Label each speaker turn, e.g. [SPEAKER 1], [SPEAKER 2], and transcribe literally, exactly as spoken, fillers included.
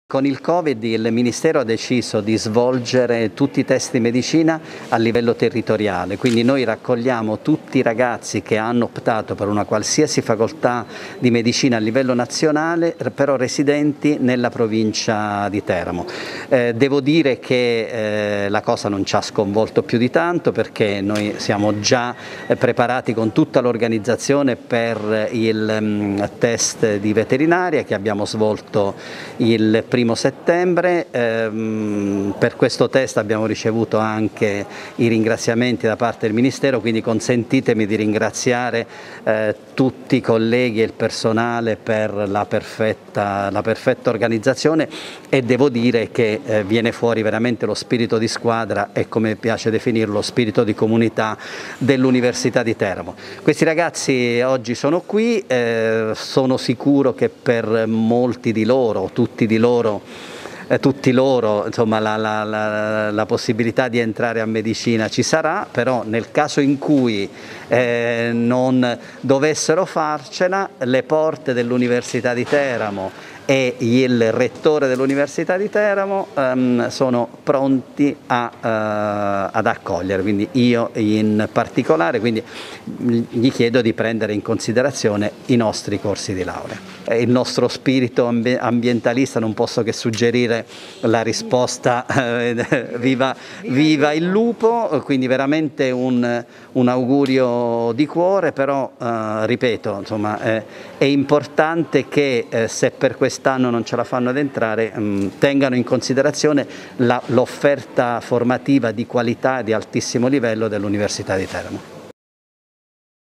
[SPEAKER 1] Con il Covid il Ministero ha deciso di svolgere tutti i test di medicina a livello territoriale, quindi noi raccogliamo tutti i ragazzi che hanno optato per una qualsiasi facoltà di medicina a livello nazionale, però residenti nella provincia di Teramo. Eh, devo dire che eh, la cosa non ci ha sconvolto più di tanto, perché noi siamo già eh, preparati con tutta l'organizzazione per il um, test di veterinaria che abbiamo svolto il primo settembre. Ehm, per questo test abbiamo ricevuto anche i ringraziamenti da parte del Ministero, quindi consentitemi di ringraziare eh, tutti i colleghi e il personale per la perfetta, la perfetta organizzazione, e devo dire che eh, viene fuori veramente lo spirito di squadra e, come piace definirlo, lo spirito di comunità dell'Università di Teramo. Questi ragazzi oggi sono qui, eh, sono sicuro che per molti di loro, tutti di loro, Eh, tutti loro, insomma, la, la, la, la possibilità di entrare a medicina ci sarà, però nel caso in cui eh, non dovessero farcela, le porte dell'Università di Teramo e il rettore dell'Università di Teramo um, sono pronti a, uh, ad accogliere, quindi io in particolare, quindi gli chiedo di prendere in considerazione i nostri corsi di laurea. Il nostro spirito ambi ambientalista, non posso che suggerire la risposta eh, viva, viva il lupo, quindi veramente un, un augurio di cuore, però eh, ripeto, insomma, eh, è importante che eh, se per quest'anno non ce la fanno ad entrare, mh, tengano in considerazione l'offerta formativa di qualità e di altissimo livello dell'Università di Teramo.